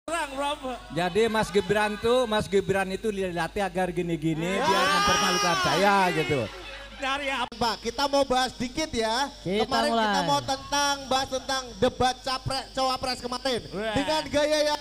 Jadi Mas Gibran itu dilatih agar gini-gini biar mempermalukan saya gitu. Dari apa? Pak, kita mau bahas dikit ya. Kemarin mulai. kita mau bahas tentang debat cawapres kemarin. Dengan gaya yang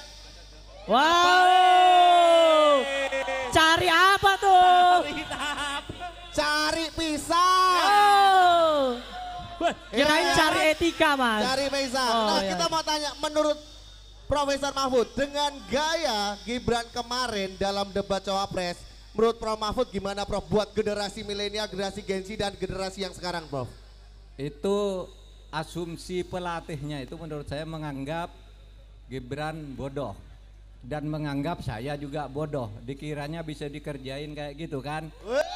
wow. Cari apa tuh? cari pisang. Kirain cari etika, Mas. Cari pisang. Oh, Nah, iya. kita mau tanya menurut Profesor Mahfud dengan gaya Gibran kemarin dalam debat cawapres, menurut Prof Mahfud gimana Prof buat generasi milenial, generasi Gen Z dan generasi yang sekarang, Prof? Itu asumsi pelatihnya itu menurut saya menganggap Gibran bodoh dan menganggap saya juga bodoh. Dikiranya bisa dikerjain kayak gitu kan?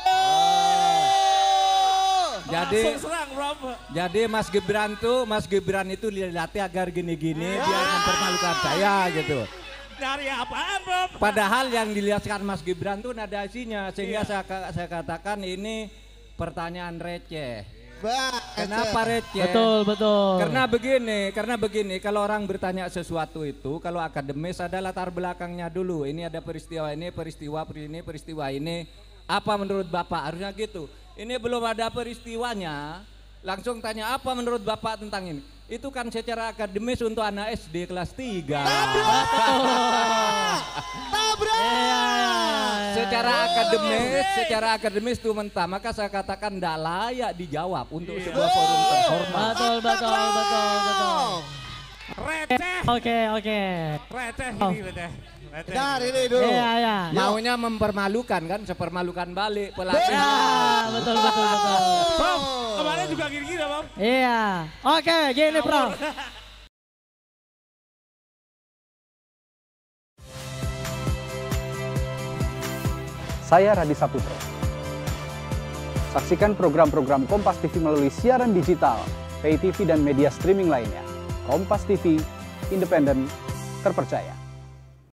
Jadi Mas Gibran itu dilatih agar gini-gini biar mempermalukan saya gitu. Dari apaan, Bob? Padahal yang dilihatkan Mas Gibran tuh nada isinya sehingga saya katakan ini pertanyaan receh. Kenapa receh? Betul. Karena begini, kalau orang bertanya sesuatu itu, kalau akademis ada latar belakangnya dulu. Ini ada peristiwa ini, peristiwa ini. Apa menurut Bapak? Harusnya gitu. Ini belum ada peristiwanya, langsung tanya apa menurut Bapak tentang ini. Itu kan secara akademis untuk anak SD kelas 3. Tabrak. Secara akademis itu mentah, maka saya katakan tidak layak dijawab untuk sebuah forum terhormat. Betul. Receh. Oke. Receh ini, receh. Dari ini dulu. Iya. Maunya mempermalukan kan, sepermalukan balik pelatih. Ya, betul. Bob, kemarin juga gini-gini, Bob. Iya. Oke, gini, Bro. Saya Radi Saputro. Saksikan program-program Kompas TV melalui siaran digital, pay TV dan media streaming lainnya. Kompas TV, independen, terpercaya.